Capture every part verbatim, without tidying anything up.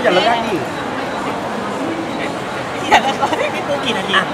อย่าเลิกได้ดิอย่าเลิกได้พี่ปูกี่นาทีอ่ะ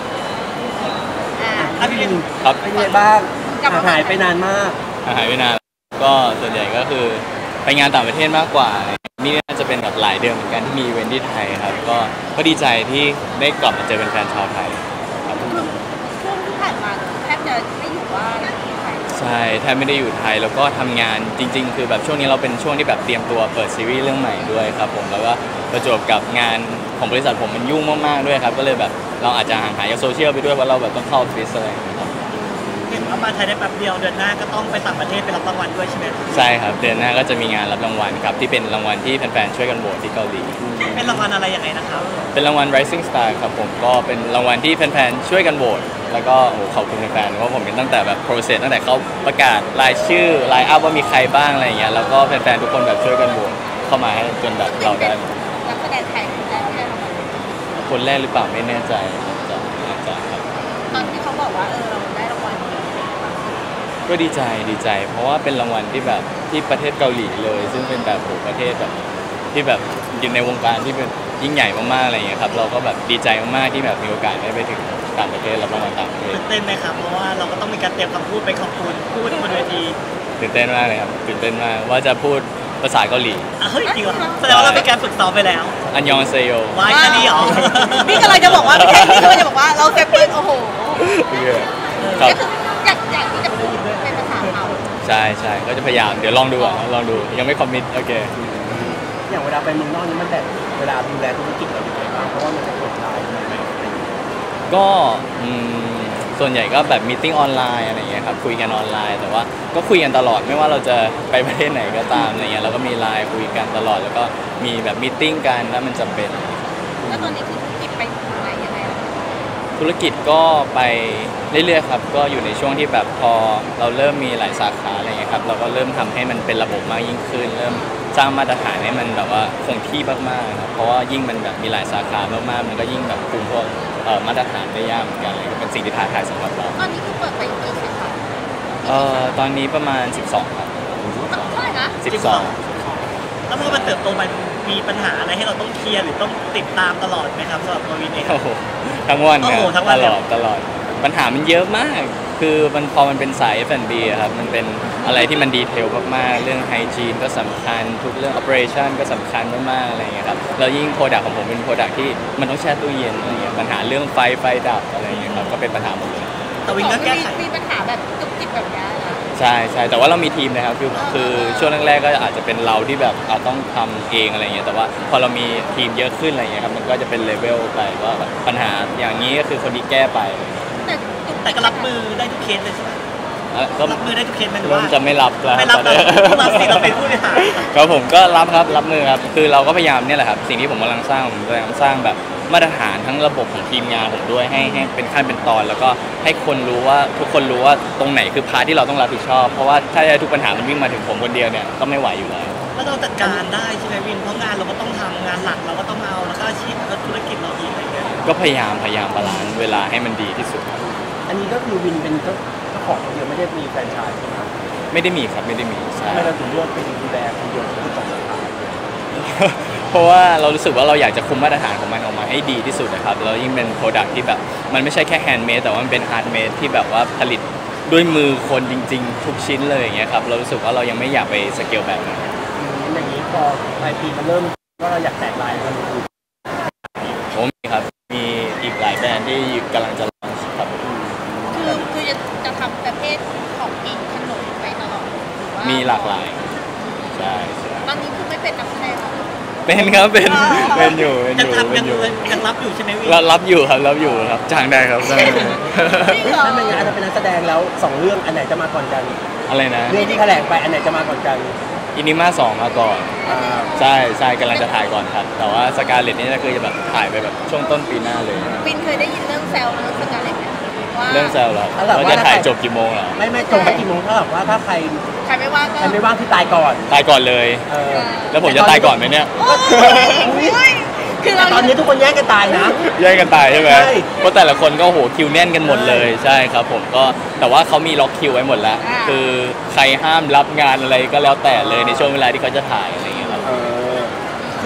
อ่ะพี่ลินครับเป็นไงบ้างหายไปนานมากหายไปนานก็ส่วนใหญ่ก็คือไปงานต่างประเทศมากกว่านี่น่าจะเป็นแบบหลายเดือนเหมือนกันที่มีอีเวนท์ที่ไทยครับก็ก็ดีใจที่ได้กลับมาเจอแฟนๆชาวไทยครับช่วงที่ผ่านมาแทบจะไม่อยู่ว่าที่ไทยใช่แทบไม่ได้อยู่ไทยแล้วก็ทำงานจริงๆคือแบบช่วงนี้เราเป็นช่วงที่แบบเตรียมตัวเปิดซีรีส์เรื่องใหม่ด้วยครับผมแล้วก็ประจวบกับงานของบริษัทผมมันยุ่งมากๆด้วยครับก็เลยแบบเราอาจจะห่างหายจากโซเชียลไปด้วยเพราะเราแบบต้องเข้าออฟฟิศอะไรครับเห็นว่ามาไทยได้แป๊บเดียวเดือนหน้าก็ต้องไปต่างประเทศไปรับรางวัลด้วยใช่ไหมใช่ครับเดือนหน้าก็จะมีงานรับรางวัลครับที่เป็นรางวัลที่แฟนๆช่วยกันโหวตที่เกาหลีเป็นรางวัลอะไรยังไงนะครับเป็นรางวัล Rising Star ครับผมก็เป็นรางวัลที่แฟนๆช่วยกันโหวตแล้วก็โอ้ขอบคุณแฟนๆเพราะผมเป็นตั้งแต่แบบ process ตั้งแต่เขาประกาศรายชื่อรายอัพว่ามีใครบ้างอะไรอย่างเงี้ยแล้วก็แฟนๆทุกคนแบบช่วยกันโหวตเข้ามาให้จนแบบเราได้นักแสดงไทยคนแรกที่ได้รางวัลคนแรกหรือเปล่าไม่แน่ใจจะน่าจะครับตอนที่เขาบอกว่าเออเราได้รางวัลก็ดีใจดีใจเพราะว่าเป็นรางวัลที่แบบที่ประเทศเกาหลีเลยซึ่งเป็นแบบโหประเทศแบบที่แบบอยู่ในวงการที่เป็นยิ่งใหญ่มากๆอะไรอย่างเงี้ยครับเราก็แบบดีใจมากๆที่แบบมีโอกาสได้ไปถึงต่างประเทศรับรางวัลต่างประเทศตื่นเต้นไหมครับเพราะว่าเราก็ต้องมีการเตรียมคำพูดไปขอบคุณพูดบนเวทีตื่นเต้นมากเลยครับตื่นเต้นมากว่าจะพูดภาษาเกาหลีอ่ะเฮ้ยจริงเหรอแสดงว่าเรามีการฝึกซ้อมไปแล้วอันยองเซโยว้ายแค่นี้เหรอนี่กำลังจะบอกว่าไม่ใช่นี่กำลังจะบอกว่าเราเซฟตี้โอ้โหครับอยากอยากที่จะพูดเป็นภาษาเขาใช่ใช่ก็จะพยายามเดี๋ยวลองดูอ่ะลองดูยังไม่คอมมิตโอเคอย่างเวลาไปเมืองนอกนี่มันแบบเวลาดูแลธุรกิจเราอย่างไรบ้างเพราะว่ามันจะกดไลน์อะไรก็ส่วนใหญ่ก็แบบมีติ้งออนไลน์อะไรเงี้ยครับคุยกันออนไลน์แต่ว่าก็คุยกันตลอดไม่ว่าเราจะไปประเทศไหนก็ตามอะไรเงี้ยเราก็มีไลน์คุยกันตลอดแล้วก็มีแบบมีติ้งกันถ้ามันจำเป็นแล้วตอนนี้คือธุรกิจไปถึงไหนยังไงธุรกิจก็ไปเรื่อยๆครับก็อยู่ในช่วงที่แบบพอเราเริ่มมีหลายสาขาอะไรเงี้ยครับเราก็เริ่มทำให้มันเป็นระบบมากยิ่งขึ้นเริ่มสร้างมาตรฐานให้มันแบบว่าคงที่มากๆครับเพราะว่ายิ่งมันแบบมีหลายสาขามากๆมันก็ยิ่งแบบคุมพวกมาตรฐานได้ยากเหมือนกันเลยเป็นสิ่งที่ท้าทายสำหรับเราตอนนี้คือเปิดไปกี่สาขาเอ่อตอนนี้ประมาณสิบสองครับเท่าไหร่นะสิบสองแล้วพอมันเติบโตมันมีปัญหาอะไรให้เราต้องเคลียร์หรือต้องติดตามตลอดไหมครับสำหรับตัววินเองทั้งวันครับตลอดตลอดปัญหามันเยอะมากคือมันพอมันเป็นสาย เอฟ แอนด์ บี ครับมันเป็นอะไรที่มันดีเทลมากๆเรื่องไฮจีนก็สำคัญทุกเรื่อง operation ก็สำคัญมากๆอะไรอย่างเงี้ยครับแล้วยิ่ง product ของผมเป็น product ที่มันต้องแช่ตู้เย็นอะไรเงี้ยปัญหาเรื่องไฟไฟดับอะไรอย่างเงี้ยครับก็เป็นปัญหาหมดเลยแต่วินก็แก้ไขมีปัญหาแบบจุกจิกแบบนี้ใช่ใช่แต่ว่าเรามีทีมนะครับคือคือช่วงแรกๆก็อาจจะเป็นเราที่แบบต้องทำเองอะไรเงี้ยแต่ว่าพอเรามีทีมเยอะขึ้นอะไรเงี้ยครับมันก็จะเป็นเลเวลไปว่าปัญหาอย่างนี้ก็คือคนที่แก้ไปแต่แต่ก็รับมือได้ทุกเคสเลยใช่ไหมก็รับมือได้ทุกเคสไหมหรือว่าจะไม่รับแล้วไม่รับเลยรับสิเราเป็นผู้บริหารครับผมก็รับครับรับมือครับคือเราก็พยายามเนี่ยแหละครับสิ่งที่ผมกำลังสร้างผมกำลังสร้างแบบมาตรฐานทั้งระบบของทีมงานผมด้วยให้ให้เป็นขั้นเป็นตอนแล้วก็ให้คนรู้ว่าทุกคนรู้ว่าตรงไหนคือพาร์ทที่เราต้องรับผิดชอบเพราะว่าถ้าทุกปัญหามันวิ่งมาถึงผมคนเดียวเนี่ยก็ไม่ไหวอยู่แล้วแล้วเราจัดการได้ใช่ไหมวินเพราะงานเราก็ต้องทำงานหลักเราก็ต้องเอาแล้วก็อาชีพแล้วธุรกิจเราอีกอะไรเงี้ยก็พยายามพยายามบาลานซ์เวลาให้มันดีที่สุดอันนี้ก็คือวินเป็นเจ้าของคนเดียวไม่ได้มีแฟรนไชส์ใช่ไหมไม่ได้มีครับไม่ได้มีใช่ไม่เราถึงเลือกเป็นดูแลคนเดียวที่สองสาขาเพราะว่าเรารู้สึกว่าเราอยากจะคุมมาตรฐานของมันออกมาให้ดีที่สุดนะครับแล้วยิ่งเป็นโปรดักต์ที่แบบมันไม่ใช่แค่แฮนด์เมดแต่ว่ามันเป็นฮาร์ดเมดที่แบบว่าผลิตด้วยมือคนจริงๆทุกชิ้นเลยอย่างเงี้ยครับเรารู้สึกว่าเรายังไม่อยากไปสเกลแบบนั้นอย่างนี้พอปลายปีมันเริ่มว่าเราอยากแตกลายมันคือผมมีครับมีอีกหลายแบรนด์ที่กำลังจะลองครับคือคือจะจะทำประเภทของกินขนมไปตลอดมีหลากหลายใช่ตอนนี้คือไม่เป็นนักแสดงเป็นครับเป็นเป็นอยู่เป็นอยู่เป็นอยู่ยังรับอยู่ใช่ไหมวินรับอยู่ครับรับอยู่ครับจ้างได้ครับได้ถ้าเป็นงานจะเป็นนักแสดงแล้วสองเรื่องอันไหนจะมาก่อนกันอะไรนะเรื่องที่แถลงไปอันไหนจะมาก่อนกันอินิม่าสองมาก่อนใช่ใช่กำลังจะถ่ายก่อนครับแต่ว่าสกาเลตนี่ก็คือจะแบบถ่ายไปแบบช่วงต้นปีหน้าเลยวินเคยได้ยินเรื่องแซวเรื่องสกาเลตไหมเรื่องแซวแล้วว่าจะถ่ายจบกี่โมงเหรอไม่ไม่จบกี่โมงถ้าแบบว่าถ้าใครใครไม่ว่างใครไม่ว่างที่ตายก่อนตายก่อนเลยแล้วผมจะตายก่อนไหมเนี่ยคือตอนนี้ทุกคนแย่งกันตายนะแย่งกันตายใช่ไหมเพราะแต่ละคนก็โหคิวแน่นกันหมดเลยใช่ครับผมก็แต่ว่าเขามีล็อกคิวไว้หมดแล้วคือใครห้ามรับงานอะไรก็แล้วแต่เลยในช่วงเวลาที่เขาจะถ่ายอะไรอย่างเงี้ยครับซึ่ง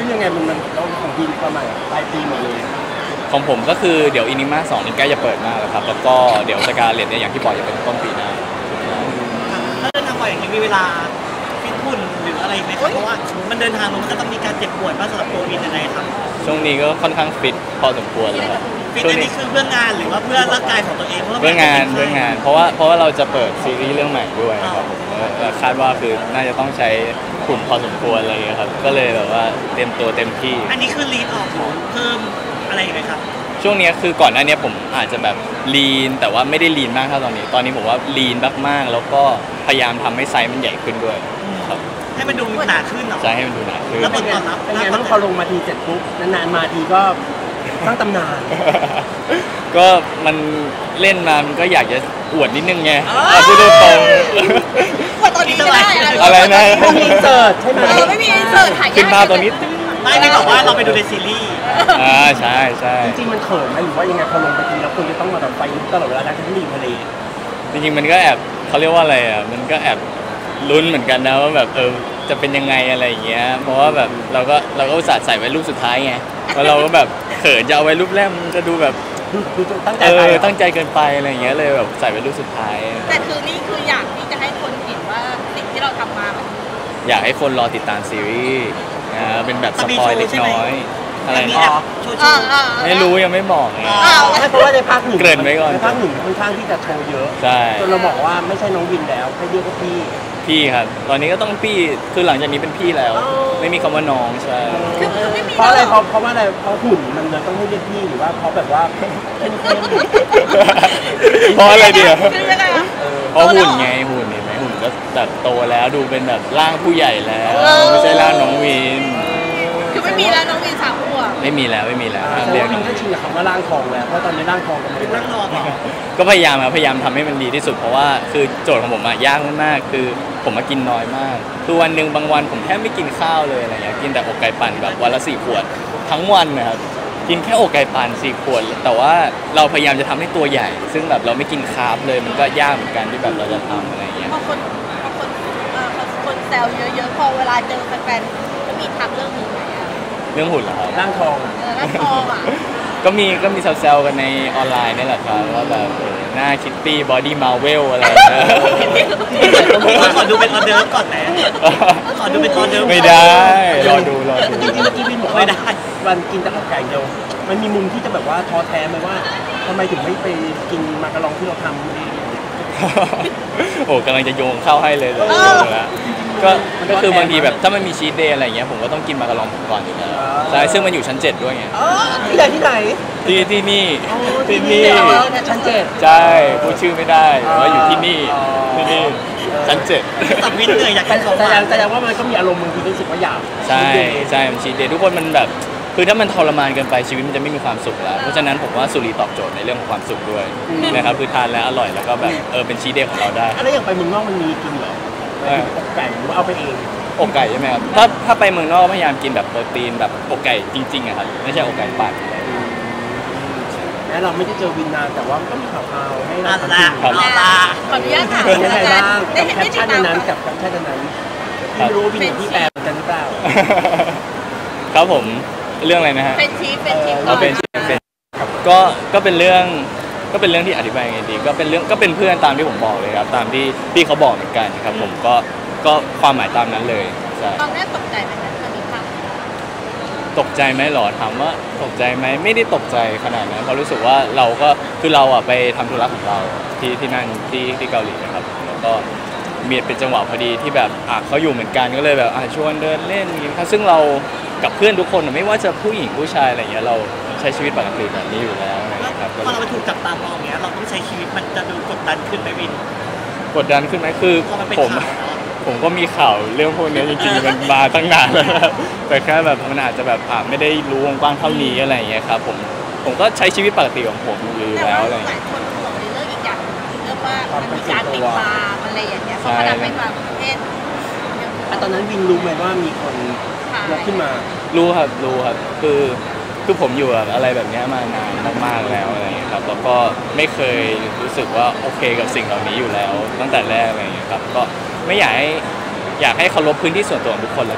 ยังไงมันมันเราของบินประมาณปลายปีหมดเลยของผมก็คือเดี๋ยวอินิมาสองนี่ใกล้จะเปิดมากแล้วครับแล้วก็เดี๋ยวสกาเลตเนี่ยอย่างที่บอกจะเป็นต้นปีหน้าถ้าเดินทางบ่อยอย่างนี้มีเวลาฟิตหุ่นหรืออะไรไหมครับเพราะว่ามันเดินทางมันก็ต้องมีการเจ็บปวดบ้างสำหรับตัววินยังไงครับช่วงนี้ก็ค่อนข้างฟิตพอสมควรเลยครับฟิตช่วงอันนี้นี้คือเพื่องานหรือว่าเพื่อร่างกายของตัวเองเพราะว่าเรื่องงานเรื่องงาน เพราะว่าเพราะว่าเราจะเปิดซีรีส์เรื่องใหม่ด้วยครับผมแล้วคาดว่าคือน่าจะต้องใช้หุ่นพอสมควรอะไรอย่างเงี้ยครับก็เลยแบบว่าเตรียมตัวเต็มที่อันนี้คือรีดออกเพิ่มอะไรอย่างไรครับช่วงนี้คือก่อนหน้านี้ผมอาจจะแบบลีนแต่ว่าไม่ได้ลีนมากเท่าตอนนี้ ตอนนี้ผมว่าลีนมากๆแล้วก็พยายามทำให้ไซส์มันใหญ่ขึ้นด้วยครับให้มันดูหนาขึ้นเหรอใช่ให้มันดูหนาขึ้นแล้วผลตอบรับเป็นไงบ้างพอลงมาทีเสร็จปุ๊บนานๆมาทีก็สร้างตำนานก็มันเล่นมามันก็อยากจะอวดนิดนึงไงเอาพูดตรงว่าตอนนี้ไม่ได้ๆอะไรนะไม่มีอินเสิร์ตใช่ไหมเออไม่มีอินเสิร์ตถ่ายยากขึ้นมาตัวนี้ไม่ได้บอกว่าเราไปดูในซีรีส์อ่าใช่ใช่จริงๆมันเขินไหมหรือว่ายังไงพอลงไปทีแล้วคนจะต้องมาแบบไฟลุกตลอดเวลาทั้งที่อยู่ทะเลจริงๆมันก็แอบเขาเรียกว่าอะไรอ่ะมันก็แอบลุ้นเหมือนกันนะว่าแบบเออจะเป็นยังไงอะไรอย่างเงี้ยเพราะว่าแบบเราก็เราก็อุตส่าห์ใส่ไว้รูปสุดท้ายไงแล้วเราก็แบบเขินจะเอาไว้รูปแรกมันจะดูแบบดูดูตั้งใจเอไปออะตั้งใจเกินไปอะไรอย่างเงี้ยเลยแบบใส่ไว้รูปสุดท้ายแต่คือนี่คืออยากที่จะให้คนเห็นว่าสิ่งที่เราทำมามันอยากให้คนรอติดตามซีรีส์อ่าเป็นแบบสปอยเล็กน้อยอะไรมีนะแอปโชว์โชอ่าว์อ่าไม่รู้ยังไม่บอกไงอ้าวไม่เพราะว่าในภาคหนึ่งเกริ่นไว้ก่อนในภาคหนึ่งค่อนข้างที่จะโชว์เยอะใช่จนเราบอกว่าไม่ใช่น้องวินแล้วให้เรียกว่าพี่พี่ครับตอนนี้ก็ต้องพี่คือหลังจากนี้เป็นพี่แล้วอ๋อไม่มีคำว่าน้องใช่คือคือไม่มีเพราะอะไรแล้วเพราะเพราะว่าอะไรเพราะหุ่นมันเลยต้องให้เรียกพี่หรือว่าเพราะแบบว่าเข้มเข้มเพราะอะไรเดียวคือยังไงอะเพราะหุ่นไงหุ่นเห็นไหมหุ่นก็แบบโตแล้วดูเป็นแบบร่างผู้ใหญ่แล้วเออไม่ใช่ร่างน้องวินคือไม่มีแล้วน้องวินสามขวบไม่มีแล้วไม่มีแล้วแต่เรียกว่าวินก็ชินกับคำว่าร่างทองแล้วเพราะตอนนี้ร่างทองกันเป็นนั่งรอก่อนก็พยายามครับพยายามทำให้มันดีที่สุดเพราะว่าคือโจทย์ของผมอะยากมากๆคือผมมากินน้อยมากคือวันหนึ่งบางวันผมแทบไม่กินข้าวเลยอะไรเงี้ยกินแต่อกไก่ปั่นแบบวันละสี่ขวดทั้งวันนะครับกินแค่อกไก่ปั่นสี่ขวดแต่ว่าเราพยายามจะทำให้ตัวใหญ่ ซึ่งแบบเราไม่กินคาร์บเลยมันก็ยากเหมือนกันที่แบบเราจะทำอะไรเงี้ยบางคนบางคนเอ่อบางคนแซวเยอะๆพอเวลาเจอแฟนๆก็มีทักเรื่องนี้ไหมอะเรื่องหุ่นเหรอครับร่างทองอะเออแล้วทองอ่ะก็มีก็มีแซวๆกันในออนไลน์นี่แหละครับว่าแบบเออหน้าคิตตี้บอดี้มาเวลอะไรนะขอดูเป็นออเดิร์ฟก่อนไหมขอดูเป็นออเดิร์ฟไม่ได้รอดูรอดูจริงๆเมื่อกี้วินบอกไม่ว่าได้วันกินแต่อกไก่เดียวมันมีมุมที่จะแบบว่าท้อแท้ไหมว่าทำไมถึงไม่ไปกินมาการองที่เราทำเองโอ้กำลังจะโยงเข้าให้เลยเลยแล้วก็ก็คือบางทีแบบถ้ามันมีชีทเดย์อะไรเงี้ยผมก็ต้องกินมาการองก่อนอยู่แล้วใช่ซึ่งมันอยู่ชั้นเจ็ดด้วยไงอ๋อที่ไหนที่ไหนที่ที่นี่อ๋อที่นี่เออเนี่ยชั้นเจ็ดใช่พูดชื่อไม่ได้แต่ว่าอยู่ที่นี่อ๋อที่นี่ชั้นเจ็ดสับวินเหนื่อยอยากแต่กินของหแต่วานแต่แต่ว่ามันก็มีอารมณ์บางทีรู้สึกว่าอยากใช่ใช่มันชีทเดย์ทุกคนมันแบบคือถ้ามันทรมานเกินไปชีวิตมันจะไม่มีความสุขแล้วเพราะฉะนั้นผมว่าสุรีตอบโจทย์ในเรื่องของความสุขด้วยนะครับคือทานแล้วอร่อยแล้วก็แบบเออเป็นชีทเดย์ของเราได้อะไรอย่างไปเมืองนอกมันมีกินเหรออกไก่หรือว่าเอาไปเองอกไก่ใช่ไหมครับถ้าถ้าไปเมืองนอกพยายามกินแบบโปรตีนแบบอกไก่จริงๆอะครับไม่ใช่อกไก่ปั่นแม้เราไม่ได้เจอวินนานแต่ว่าก็มีข่าวๆให้เราอันทำละกินเอาตาขออนุญาตถามเป็นยังไงบ้างได้กับเห็นแคได้ปติดชั่นตามนั้นกับแคปชั่นนั้นไม่รู้ว่าวินที่แปลเหมือนกันหรือเปล่าครับผมเรื่องอะไรนะฮะเป็นชีฟเป็นชีฟเราเป็นเป็นก็ก็เป็นเรื่องก็เป็นเรื่องที่อธิบายไงดีก็เป็นเรื่องก็เป็นเพื่อนตามที่ผมบอกเลยครับตามที่ที่เขาบอกเหมือนกันครับผมก็ก็ความหมายตามนั้นเลยใช่ตอนแรกตกใจไหมคะตอนนี้ค่ะตกใจไหมหรอถามว่าตกใจไหมไม่ได้ตกใจขนาดนั้นเพราะรู้สึกว่าเราก็คือเราอ่ะไปทำธุระของเราที่ที่นั่นที่ที่เกาหลีนะครับแล้วก็มีเป็นจังหวะพอดีที่แบบอ่ะเขาอยู่เหมือนกันก็เลยแบบอ่ะชวนเดินเล่นกินข้าวซึ่งเรากับเพื่อนทุกคนอ่ะไม่ว่าจะผู้หญิงผู้ชายอะไรเงี้ยเราใช้ชีวิตปกติแบบนี้อยู่แล้วอะไรแล้วเงี้ยครับพอเราไปถูกจับตามองเนี้ยเราต้องใช้ชีวิตมันจะดูกดดันขึ้นไหมวินกดดันขึ้นไหมคือพอมันเป็นผมข่าวแล้วผมก็มีข่าวเรื่องพวกนี้จริงๆมันมาตั้งนานแล้วนะครับแต่แค่แบบมันอาจจะแบบอ่ะไม่ได้รู้วงกว้างเท่านี้อะไรอย่างเงี้ยครับผมผมก็ใช้ชีวิตปกติของผมอยู่แต่แล้วว่าอะไรอหย่างลาเงี้ยยคนห่วงในเรื่องอีกอย่างคือเรื่องว่ามันมีการติดตามอะไรอย่างเงี้ยเพราะขนาดไปต่างประเทศอ่ะตอนนั้นวินรู้ไหมว่ามีคนยกขึ้นมารู้ครับรู้ครับคือคือผมอยู่กับอะไรแบบเนี้ยมานานมากๆแล้วอะไรอย่างเงี้ยครับแล้วก็ไม่เคยรู้สึกว่าโอเคกับสิ่งเหล่านี้อยู่แล้ว ตั้งแต่แรกอะไรอย่างเงี้ยครับก็ไม่อยากให้อยากให้เคารพพื้นที่ส่วนตัวของทุกคนละกันนะครับ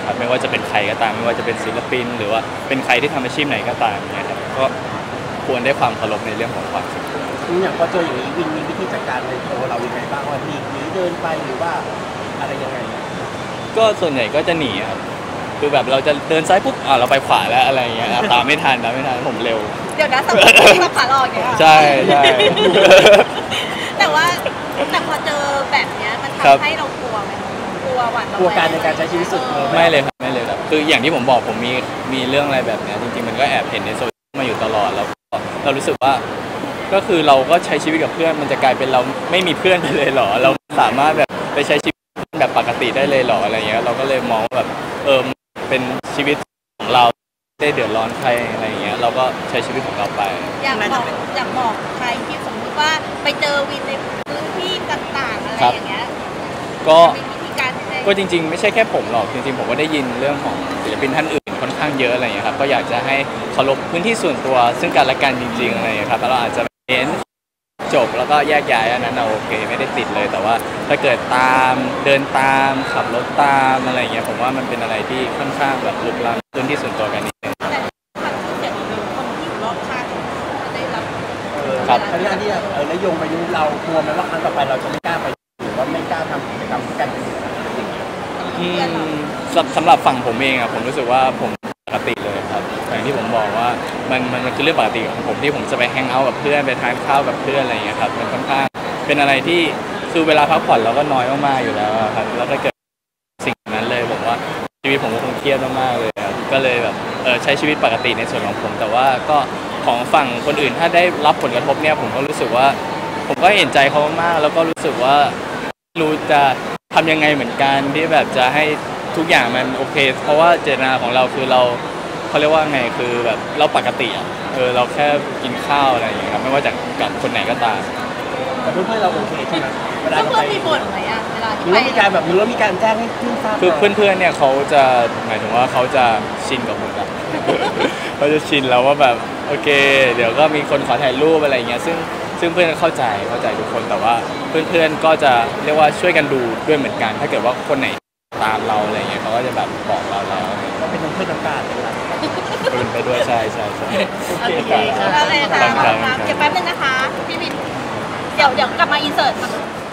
ครับไม่ว่าจะเป็นใครก็ตามไม่ว่าจะเป็นศิลปิน หรือว่าเป็นใครที่ทำอาชีพไหนก็ตามเนี่ยครับก็ควรได้ความเคารพในเรื่องของความสุขอย่างพอเจออย่างนี้วินมีวิธีจัดการในตัวเรายังไงบ้างว่าหลีกหนีเดินไปหรือว่าอะไรยังไงก็ส่วนใหญ่ก็จะหนีครับคือแบบเราจะเดินซ้ายปุ๊บอ่าเราไปขวาแล้วอะไรอย่างเงี้ยอ่ะตามไม่ทันตามไม่ทันผมเร็วเดี๋ยวนะสมมติเราขาลอกอย่างเงี้ยใช่ใช่แต่ว่าแต่พอเจอแบบเนี้ยมันครับทำให้เรากลัวไหมกลัวหวาดระแวงกลัวการในการใช้ชีวิตส่วนตัวไม่เลยครับไม่เลยครับคืออย่างที่ผมบอกผมมีมีเรื่องอะไรแบบเนี้ยจริงๆมันก็แอบเห็นในโซเชียลมาอยู่ตลอดแล้วก็เรารู้สึกว่าก็คือเราก็ใช้ชีวิตกับเพื่อนมันจะกลายเป็นเราไม่มีเพื่อนไปเลยเหรอเราสามารถแบบไปใช้ชีวิตแบบปกติได้เลยเหรออะไรเงี้ยเราก็เลยมองว่าแบบเออเป็นชีวิตของเราไม่ได้เดือดร้อนใครอะไรเงี้ยเราก็ใช้ชีวิตของเราไปอยากบอกอยากบอกใครที่สมมติว่าไปเจอวินในพื้นที่ต่างๆอะไรอย่างเงี้ยก็มีวิธีการยังไงก็จริงๆไม่ใช่แค่ผมหรอกจริงๆผมก็ได้ยินเรื่องของศิลปินท่านอื่นค่อนข้างเยอะอะไรอย่างเงี้ยครับก็อยากจะให้เคารพพื้นที่ส่วนตัวซึ่งกันและกันจริงๆอะไรอย่างเงี้ยครับแล้วเราอาจจะเน้นจบแล้วก็แยกย้ายอันนั้นเราโอเคไม่ได้ติดเลยแต่ว่าถ้าเกิดตามเดินตามขับรถตามอะไรอย่างเงี้ยผมว่ามันเป็นอะไรที่ค่อนข้างแบบลุกล้ำพื้นที่ส่วนตัวกันนิดนึงแต่ความคิดเห็นของคนที่อยู่รอบข้างจะได้รับเออครับครั้งที่เออแล้วโยงไปยุเรากลัวไหมว่าครั้งต่อไปเราจะไม่กล้าไปหรือว่าไม่กล้าทำกิจกรรมกันอะไรอย่างเงี้ยอืมสำสำหรับฝั่งผมเองอะผมรู้สึกว่าผมปกติเลยครับอย่างที่ผมบอกว่ามันมันมันคือเรื่องปกติของผมที่ผมจะไปแฮงเอาท์กับเพื่อนไปทานข้าวกับเพื่อนอะไรอย่างเงี้ยครับมันค่อนข้างเป็นอะไรที่คือเวลาพักผ่อนเราก็น้อยมากๆอยู่แล้วอะครับแล้วถ้าเกิดสิ่งนั้นเลยผมว่าชีวิตผมก็คงเครียดมากๆเลยครับก็เลยแบบเออใช้ชีวิตปกติในส่วนของผม แต่ว่าก็ของฝั่งคนอื่นถ้าได้รับผลกระทบเนี่ยผมก็รู้สึกว่าผมก็เห็นใจเขามากๆแล้วก็รู้สึกว่าไม่รู้จะทำยังไงเหมือนกันที่แบบจะให้ทุกอย่างมันโอเค เพราะว่าเจตนาของเราคือเราเขาเรียกว่าไงคือแบบเราปกติอ่ะเออเราแค่กินข้าวอะไรอย่างเงี้ยครับไม่ว่าจะกับคนไหนก็ตามแต่เพื่อนๆเราโอเคใช่ไหมเวลาเพื่เราอนไปๆมีบ่นไหมอะเวลาหที่รือไปว่ามีการแบบหรือว่ามีการแจ้งให้เพื่อนทราบคือก่นเพื่อนๆเนี่ยเขาจะหมายถึงว่าเขาจะชินกับผมแล้ว เขาจะชินแล้วว่าแบบโอเค เดี๋ยวก็มีคนขอถ่ายรูปอะไรอย่างเงี้ยซึ่งซึ่งเพื่อนเข้าใจเข้าใจทุกคนแต่ว่าเพื่อนๆก็จะเรียกว่าช่วยกันดูด้วยเหมือนกัน ถ้าเกิดว่าคนไหนตามเราอะไรเงี้ยเขาก็จะแบบบอกเราแล้วก็เป็นน้ำเพื่อนน้ำการเป็นไรเป็นไปด้วยใช่ใช่ใช่โอเคโอเคครับครับโอเคค่ะครับเดี๋ยวแป๊บนึงนะคะ พี่วิน เดี๋ยวเดี๋ยวกลับมาอินเสิร์ต